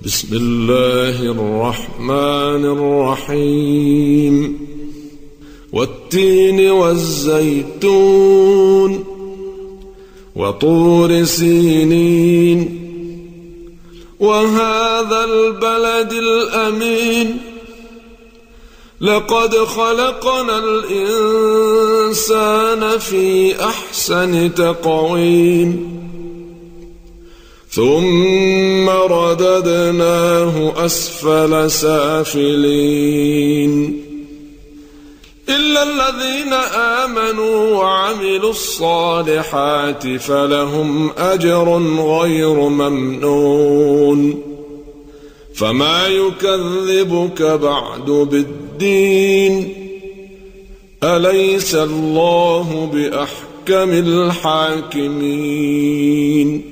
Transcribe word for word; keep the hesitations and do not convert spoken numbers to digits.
بسم الله الرحمن الرحيم والتين والزيتون وطور سينين وهذا البلد الأمين لقد خلقنا الإنسان في أحسن تقويم ثم رددناه أسفل سافلين إلا الذين آمنوا وعملوا الصالحات فلهم أجر غير ممنون فما يكذبك بعد بالدين أليس الله بأحكم الحاكمين